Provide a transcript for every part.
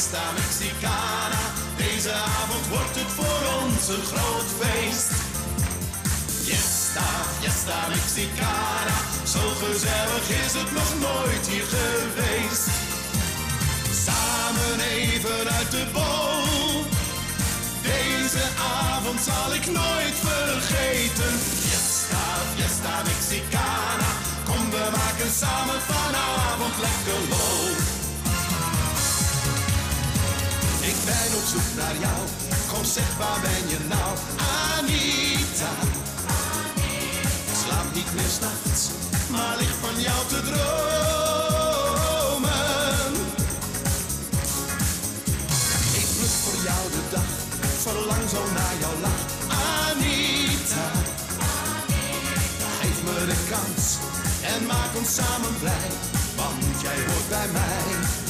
fiesta mexicana. Deze avond wordt het voor ons een groot feest. Fiesta, fiesta mexicana. Zo gezellig is het nog nooit hier geweest. Samen even uit de bol. Deze avond zal ik nooit vergeten. Fiesta, fiesta mexicana. Kom, we maken samen vanavond lekker lol. Ik ben op zoek naar jou. Kom, zeg, waar ben je nou? Anita. Ik slaap niet meer 's nachts, maar lig van jou te dromen. Ik pluk voor jou de dag, verlang zo naar jouw lach. Anita, geef me de kans en maak ons samen blij, want jij hoort bij mij.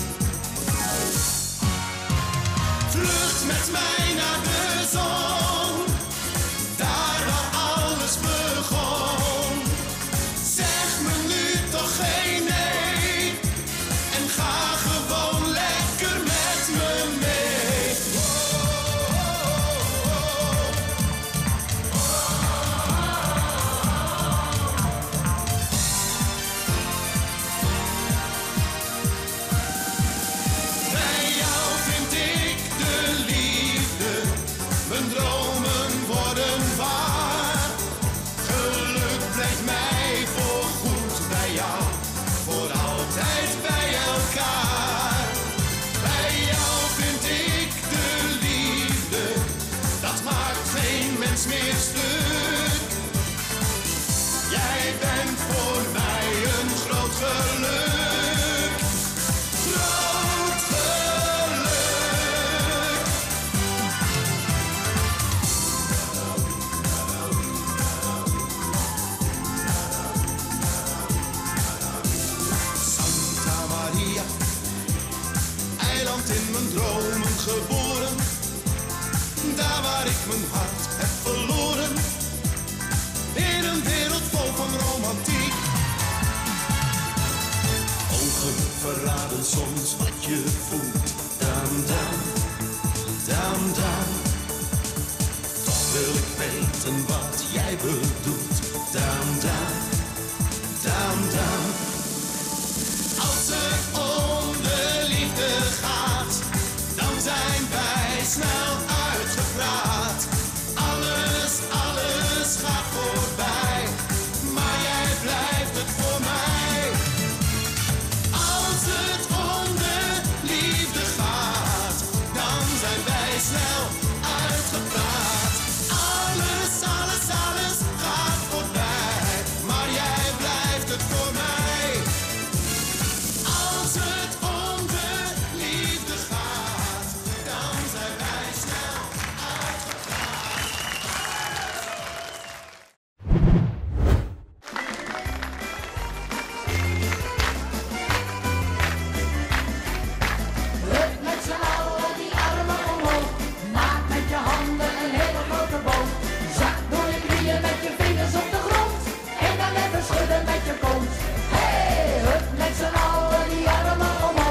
Vlucht met mij naar de zon, daar waar alles begon. Zeg me nu toch geen nee en ga gewoon lekker met me mee. Bij jou vind ik de liefde, mijn dromen worden waar. Geluk blijft mij voorgoed bij jou, voor altijd bij elkaar. Bij jou vind ik de liefde, dat maakt geen mens meer stuk. Jij bent voor mij een groot geluk.